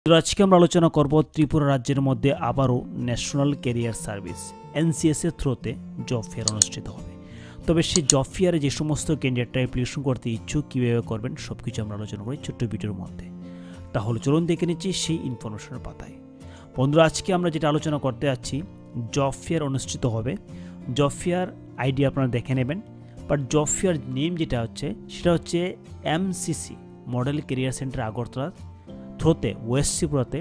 তো আজকে আমরা আলোচনা করব ত্রিপুরা রাজ্যের মধ্যে আবারও ন্যাশনাল ক্যারিয়ার সার্ভিস এনসিএস এর থ্রুতে জব ফেয়ার অনুষ্ঠিত হবে। তবে সেই জব ফেয়ারে যে সমস্ত ক্যান্ডিডেটরা অ্যাপ্লিকেশন করতে ইচ্ছুক কীভাবে করবেন সবকিছু আমরা আলোচনা করি ছোট্ট ভিডিওর মধ্যে। তাহলে চলুন দেখে নিচ্ছি সেই ইনফরমেশনের পাতায়। বন্ধুরা, আজকে আমরা যেটা আলোচনা করতে যাচ্ছি, জব ফেয়ার অনুষ্ঠিত হবে। জব ফেয়ার আইডি আপনারা দেখে নেবেন, বাট জব ফেয়ার নেম যেটা হচ্ছে সেটা হচ্ছে MCC model career centre Agartala থ্রোতে ওয়েস্ট ত্রিপুরাতে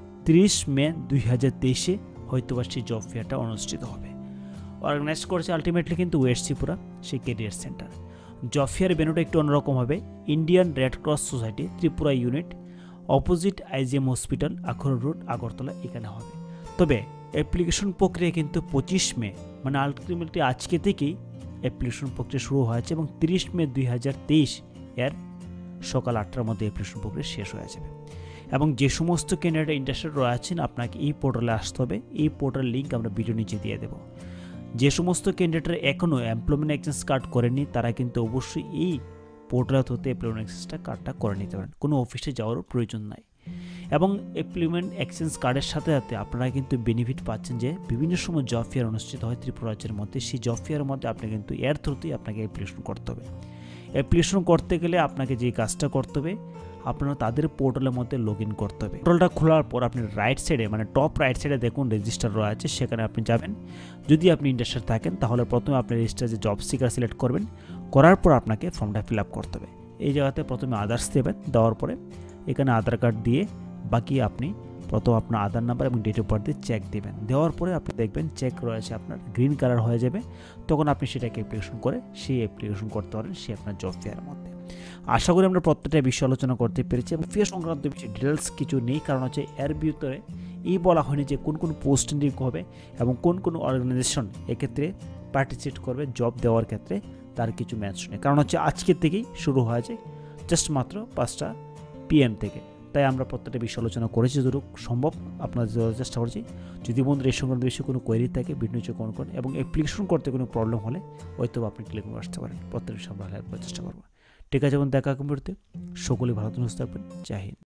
30 মে 2023 হয়তোবা সেই জব ফেয়ারটা অনুষ্ঠিত হবে। অর্গানাইজ করছে আলটিমেটলি কিন্তু ওয়েস্ট ত্রিপুরা সেই ক্যারিয়ার সেন্টার। জব ফেয়ার ভেন্যুটা একটু অন্যরকম হবে। Indian red cross society Tripura unit, opposite IGM hospital, Akhaura road, Agartala এখানে হবে। তবে অ্যাপ্লিকেশন প্রক্রিয়া কিন্তু 25 মে মানে আলটিমেটলি আজকে থেকেই অ্যাপ্লিকেশন প্রক্রিয়া শুরু হয়েছে এবং 30 মে 2023 এর সকাল 8টার মধ্যে অ্যাপ্লিকেশন প্রক্রিয়া শেষ হয়ে যাবে। এবং যে সমস্ত ক্যান্ডিডেট ইন্টারেস্টেড রয়েছেন আপনাকে এই পোর্টালে আসতে হবে। এই পোর্টাল লিঙ্ক আমরা ভিডিও নিচে দিয়ে দেবো। যে সমস্ত ক্যান্ডিডেটরা এখনও এমপ্লয়মেন্ট এক্সচেঞ্জ কার্ড করেননি তারা কিন্তু অবশ্যই এই পোর্টাল হতে এমপ্লয়মেন্ট এক্সচেঞ্জটা কার্ডটা করে নিতে পারেন, কোনো অফিসে যাওয়ারও প্রয়োজন নাই। এবং এমপ্লয়মেন্ট এক্সচেঞ্জ কার্ডের সাথে সাথে আপনারা কিন্তু বেনিফিট পাচ্ছেন যে বিভিন্ন সময় জব ফেয়ার অনুষ্ঠিত হয় ত্রিপুরা রাজ্যের মধ্যে। সেই জব ফেয়ারের মধ্যে আপনি কিন্তু এর থ্রুতেই আপনাকে অ্যাপ্লিকেশন করতে হবে। অ্যাপ্লিকেশন করতে গেলে আপনাকে যে কাজটা করতে হবে, আপনারা তাদের পোর্টালের মধ্যে লগ ইন করতে হবে। পোর্টালটা খোলার পর আপনি রাইট সাইডে মানে টপ রাইট সাইডে দেখুন রেজিস্টার রয়েছে, সেখানে আপনি যাবেন। যদি আপনি ইন্টারেস্টেড থাকেন তাহলে প্রথমে আপনি রেজিস্টার যে জব সিকার সিলেক্ট করবেন, করার পর আপনাকে ফর্মটা ফিল আপ করতে হবে। এই জায়গাতে প্রথমে আদার্স দেবেন, দেওয়ার পরে এখানে আধার কার্ড দিয়ে বাকি আপনি প্রথম আপনার আধার নাম্বার এবং ডেট অফ বার্থ দিয়ে চেক দেবেন। দেওয়ার পরে আপনি দেখবেন চেক রয়েছে আপনার গ্রিন কালার হয়ে যাবে, তখন আপনি সেটাকে অ্যাপ্লিকেশন করে সেই অ্যাপ্লিকেশন করতে পারেন সেই আপনার জব ফেয়ারের মধ্যে। আশা করি আমরা প্রত্যেকটা বিষয় আলোচনা করতে পেরেছি এবং ফেয়ার সংক্রান্ত বিষয়ে ডিটেলস কিছু নেই, কারণ হচ্ছে এর ভিতরে এই বলা হয়নি যে কোন কোন পোস্ট নিয়োগ হবে এবং কোন কোন অর্গানাইজেশন এক্ষেত্রে পার্টিসিপেট করবে জব দেওয়ার ক্ষেত্রে, তার কিছু মেনশন নেই। কারণ হচ্ছে আজকের থেকেই শুরু হয়েছে জাস্ট মাত্র 5টা PM থেকে। তাই আমরা প্রত্যেকটা বিষয় আলোচনা করেছি যতটুকু সম্ভব আপনাদের চেষ্টা করছি। যদি বন্ধুরা এই সংক্রান্ত বিষয়ে কোনো কোয়েরি থাকে ভিডিও নিচে কমেন্ট করেন এবং অ্যাপ্লিকেশন করতে কোনো প্রবলেম হলে হয়তো আপনি ক্লিক করে আসতে পারেন। প্রত্যেকটা বিষয়ে আমরা হেল্প করার চেষ্টা করবো। ঠিক আছে, এবং দেখা কম্পিউটারতে সকলেই ভালো সুস্থ থাকবেন। জয় হিন্দ।